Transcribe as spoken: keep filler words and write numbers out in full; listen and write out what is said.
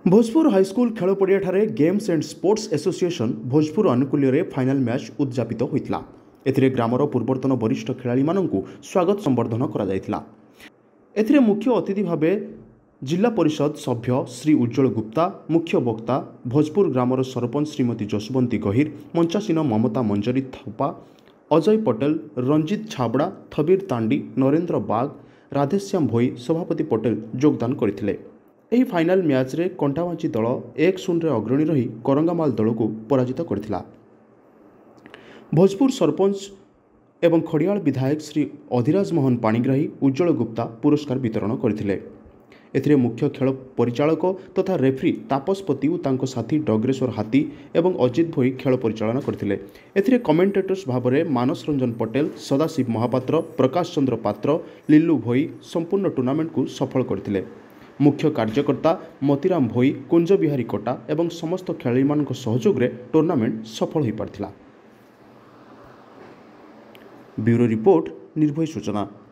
Bhojpur high school खेल पड़िया ठारे games and sports association Bhojpur आनुकूल्य फाइनाल मैच उद्यापित होता। एथिरे ग्रामर पूर्वतन वरिष्ठ खेलाड़ी मानू स्वागत संबर्धन करा। मुख्य अतिथि भाव जिला परिषद सभ्य श्री उज्ज्वल गुप्ता, मुख्य वक्ता भोजपुर ग्रामर सरपंच श्रीमती जसवंती गहिर, मंचासीन ममता मंजरी थपा, अजय पटेल, रंजित छाबड़ा, थबीर तांडी, नरेंद्र बाग, राधेश्याम भोई, सभापति पटेल योगदान करथिले। ଏହି फाइनाल मैच रे कंटाबांची दल एक शून्य अग्रणी रही करंगामाल दल को पराजित करथिला। भोजपुर सरपंच एवं खड़ियाल विधायक श्री अधिराज मोहन पाणिग्राही, उज्ज्वल गुप्ता पुरस्कार वितरण करथिले। एथिरे मुख्य खेल परिचालक तथा रेफ्री तापसपति और तांको साथी डग्रेश्वर हाथी एवं अजित भोई खेल परिचालन करथिले। एथिरे कमेंटेटर्स भाव में मानस रंजन पटेल, सदाशिव महापात्र, प्रकाश चंद्र पात्र, लिल्लू भोई संपूर्ण टूर्नामेंट को सफल करथिले। मुख्य कार्यकर्ता मोतीराम भोई, कुंज बिहारी कोटा एवं समस्त खेलाड़ी मान सहयोग रे टूर्नामेंट सफल हो पारथिला। ब्यूरो रिपोर्ट निर्भय सूचना।